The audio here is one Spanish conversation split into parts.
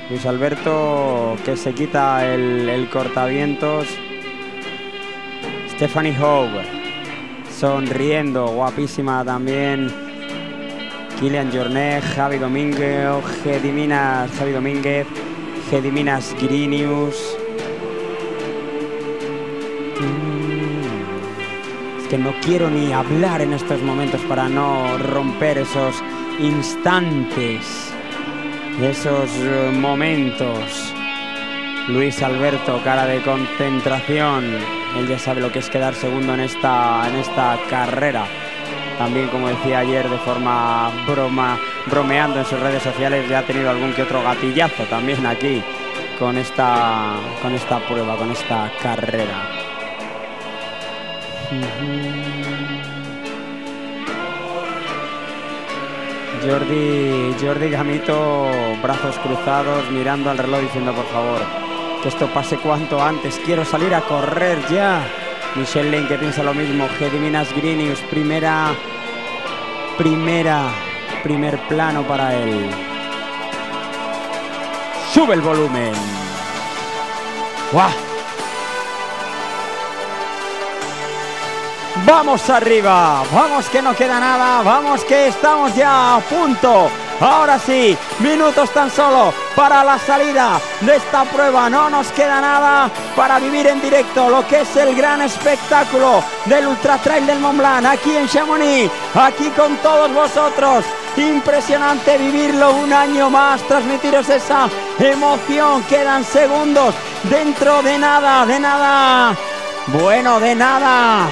Luis Alberto, que se quita el cortavientos. Stephanie Hogue, sonriendo, guapísima también. Kilian Jornet, Javi Domínguez, Gediminas Grinius. Es que no quiero ni hablar en estos momentos para no romper esos instantes, esos momentos. Luis Alberto, cara de concentración. Él ya sabe lo que es quedar segundo en esta carrera. También, como decía ayer, de forma bromeando en sus redes sociales, ya ha tenido algún que otro gatillazo también aquí con esta prueba, con esta carrera. Jordi Gamito, brazos cruzados, mirando al reloj, diciendo: por favor, que esto pase cuanto antes, quiero salir a correr ya. Michelle Lane, que piensa lo mismo. Gediminas Grinius, primer plano para él. Sube el volumen. ¡Guau! Vamos arriba, vamos que no queda nada, vamos que estamos ya a punto. Ahora sí, minutos tan solo para la salida de esta prueba. No nos queda nada para vivir en directo lo que es el gran espectáculo del Ultra Trail del Mont Blanc aquí en Chamonix, aquí con todos vosotros. Impresionante vivirlo un año más, transmitiros esa emoción. Quedan segundos dentro de nada. Bueno, de nada,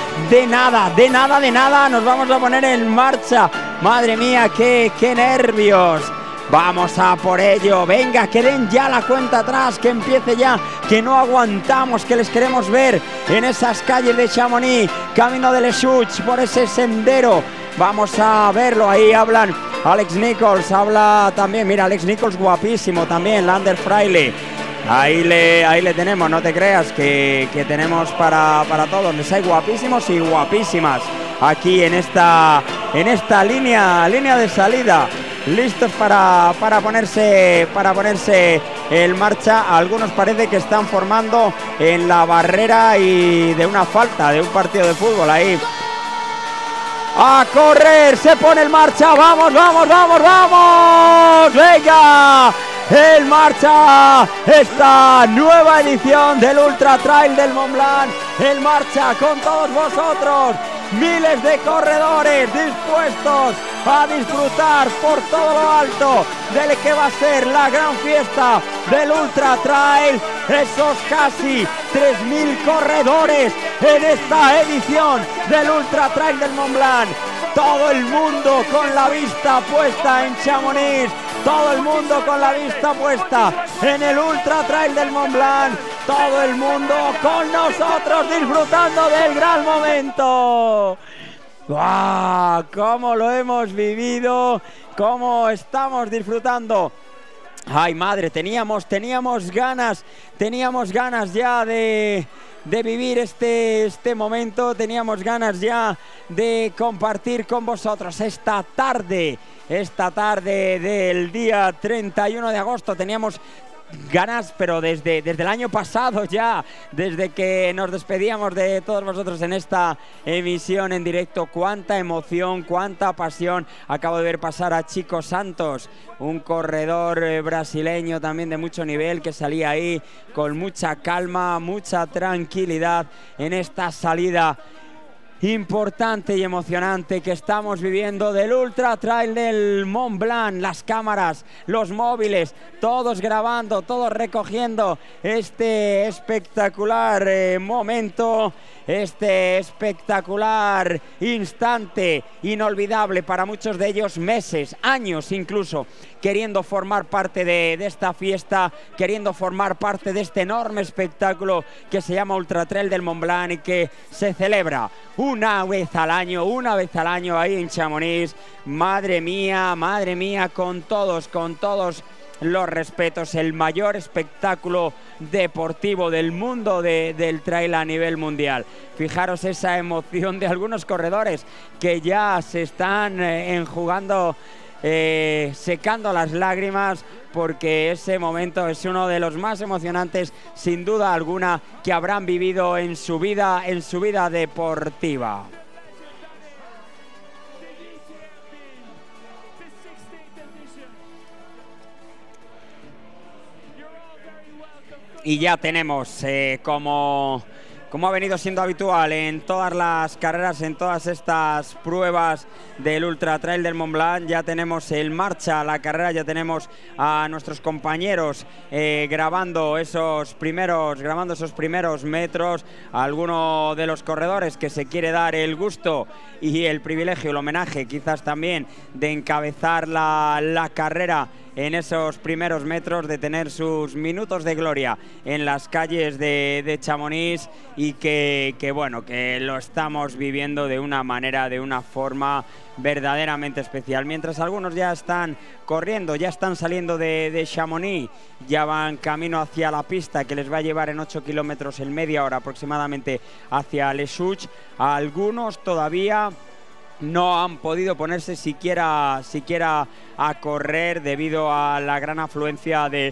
nos vamos a poner en marcha. Madre mía, qué nervios. Vamos a por ello, venga, que den ya la cuenta atrás, que empiece ya, que no aguantamos, que les queremos ver en esas calles de Chamonix, camino de Les Houts, por ese sendero. Vamos a verlo, ahí hablan Alex Nichols, habla también, mira, Alex Nichols guapísimo también, Lander Fraile. Ahí le tenemos, no te creas que tenemos para todos. Les hay guapísimos y guapísimas aquí en esta línea de salida, listos para ponerse en marcha. Algunos parece que están formando en la barrera y de una falta de un partido de fútbol ahí. A correr, se pone en marcha, vamos, venga. En marcha esta nueva edición del Ultra Trail del Mont Blanc, en marcha con todos vosotros, miles de corredores dispuestos a disfrutar por todo lo alto del que va a ser la gran fiesta del Ultra Trail. Esos casi 3.000 corredores en esta edición del Ultra Trail del Mont Blanc. Todo el mundo con la vista puesta en Chamonix, todo el mundo con la vista puesta en el Ultra Trail del Mont Blanc, todo el mundo con nosotros disfrutando del gran momento. ¡Guau! ¡Cómo lo hemos vivido! ¡Cómo estamos disfrutando! ¡Ay, madre! Teníamos ganas ya de vivir este momento, teníamos ganas ya de compartir con vosotros esta tarde del día 31 de agosto. Teníamos ganas, pero desde el año pasado ya, desde que nos despedíamos de todos vosotros en esta emisión en directo. Cuánta emoción, cuánta pasión. Acabo de ver pasar a Chico Santos, un corredor brasileño también de mucho nivel, que salía ahí con mucha calma, mucha tranquilidad en esta salida importante y emocionante que estamos viviendo del Ultra Trail del Mont Blanc. Las cámaras, los móviles, todos grabando, todos recogiendo este espectacular momento, este espectacular instante inolvidable para muchos de ellos, meses, años incluso, queriendo formar parte de esta fiesta, queriendo formar parte de este enorme espectáculo que se llama Ultra Trail del Mont Blanc y que se celebra una vez al año ahí en Chamonix. Madre mía, con todos los respetos, el mayor espectáculo deportivo del mundo del trail a nivel mundial. Fijaros esa emoción de algunos corredores que ya se están enjugando secando las lágrimas, porque ese momento es uno de los más emocionantes, sin duda alguna, que habrán vivido en su vida deportiva. Y ya tenemos, como ha venido siendo habitual en todas las carreras, en todas estas pruebas del Ultra Trail del Mont Blanc, ya tenemos en marcha la carrera, ya tenemos a nuestros compañeros grabando esos primeros metros, a alguno de los corredores que se quiere dar el gusto y el privilegio, el homenaje quizás también de encabezar la carrera en esos primeros metros, de tener sus minutos de gloria en las calles de Chamonix, y que bueno, que lo estamos viviendo de una manera, de una forma verdaderamente especial. Mientras algunos ya están corriendo, ya están saliendo de Chamonix, ya van camino hacia la pista que les va a llevar en 8 kilómetros en media hora aproximadamente hacia Les Houches. Algunos todavía no han podido ponerse siquiera a correr debido a la gran afluencia de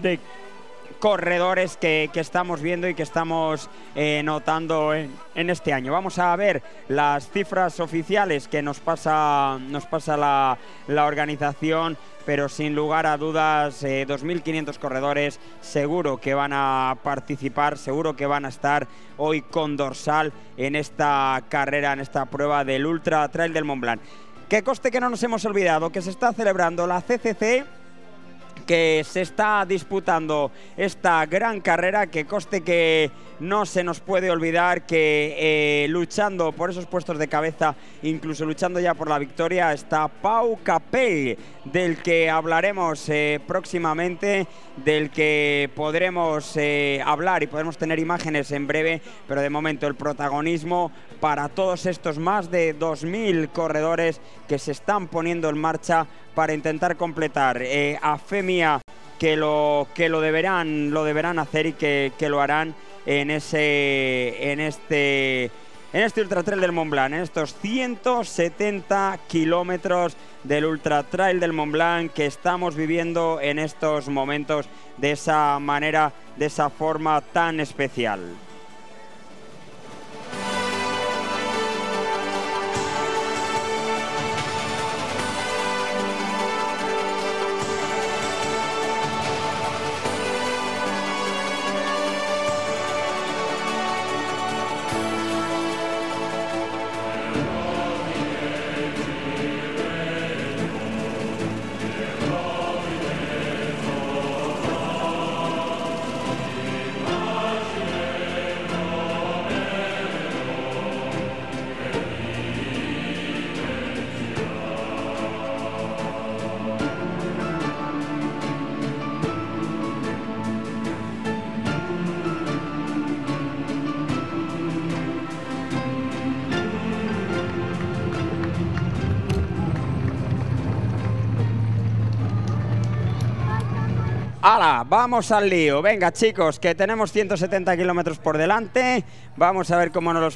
corredores que estamos viendo y que estamos notando en este año. Vamos a ver las cifras oficiales que nos pasa la organización, pero sin lugar a dudas 2.500 corredores seguro que van a participar, seguro que van a estar hoy con dorsal en esta carrera, en esta prueba del Ultra Trail del Mont Blanc. Que conste que no nos hemos olvidado que se está celebrando la CCC, que se está disputando esta gran carrera, que conste que no se nos puede olvidar que luchando por esos puestos de cabeza, incluso luchando ya por la victoria, está Pau Capell, del que hablaremos próximamente, del que podremos hablar y podremos tener imágenes en breve, pero de momento el protagonismo para todos estos más de 2.000 corredores que se están poniendo en marcha para intentar completar, a fe mía que lo deberán hacer, y que lo harán en este Ultra Trail del Mont Blanc, en estos 170 kilómetros del Ultra Trail del Mont Blanc que estamos viviendo en estos momentos de esa manera, de esa forma tan especial. ¡Hala! Vamos al lío. Venga, chicos, que tenemos 170 kilómetros por delante. Vamos a ver cómo nos los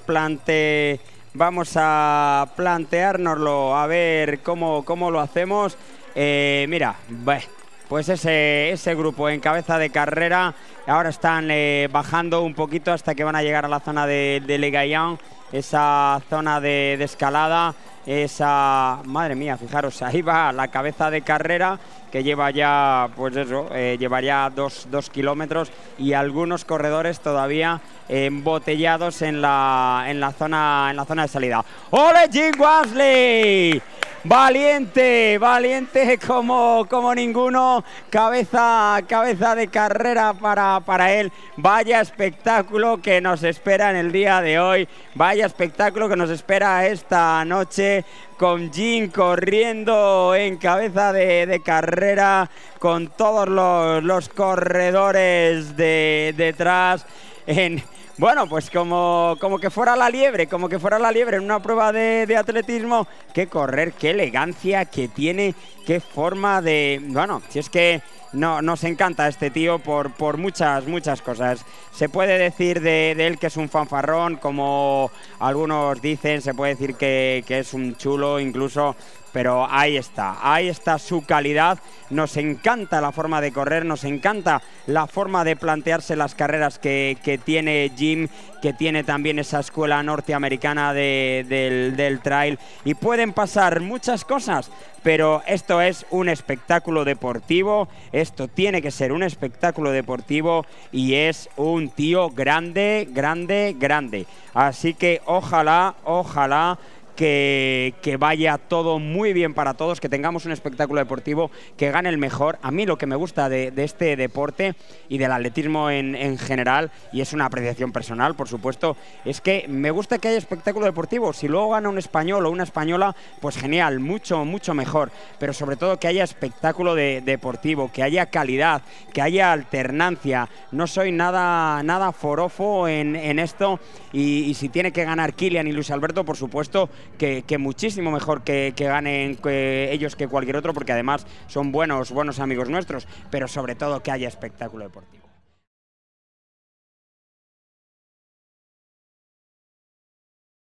vamos a planteárnoslo, a ver cómo lo hacemos. Mira, pues ese grupo en cabeza de carrera ahora están bajando un poquito hasta que van a llegar a la zona de Le Gaillan, esa zona de escalada. Madre mía, fijaros, ahí va la cabeza de carrera, que lleva ya, pues eso, llevaría 2 kilómetros, y algunos corredores todavía embotellados en la zona de salida. ¡Ole, Jim Wasley! Valiente como ninguno, cabeza de carrera para él. Vaya espectáculo que nos espera en el día de hoy, vaya espectáculo que nos espera esta noche, con Jim corriendo en cabeza de carrera, con todos los corredores detrás, bueno, pues como que fuera la liebre, en una prueba de atletismo. Qué correr, qué elegancia que tiene, qué forma de... Bueno, si es que nos encanta este tío por muchas cosas. Se puede decir de él que es un fanfarrón, como algunos dicen, se puede decir que es un chulo incluso, pero ahí está su calidad. Nos encanta la forma de correr, nos encanta la forma de plantearse las carreras que tiene Jim, que tiene también esa escuela norteamericana del trail, y pueden pasar muchas cosas, pero esto es un espectáculo deportivo, esto tiene que ser un espectáculo deportivo, y es un tío grande, grande, grande. Así que ojalá que vaya todo muy bien para todos, que tengamos un espectáculo deportivo, que gane el mejor. A mí lo que me gusta de este deporte y del atletismo en general, y es una apreciación personal, por supuesto, es que me gusta que haya espectáculo deportivo. Si luego gana un español o una española, pues genial, mucho, mucho mejor. Pero sobre todo que haya espectáculo deportivo, que haya calidad, que haya alternancia. No soy nada forofo en esto, y si tiene que ganar Kilian y Luis Alberto, por supuesto, que muchísimo mejor que ganen ellos que cualquier otro, porque además son buenos amigos nuestros, pero sobre todo que haya espectáculo deportivo.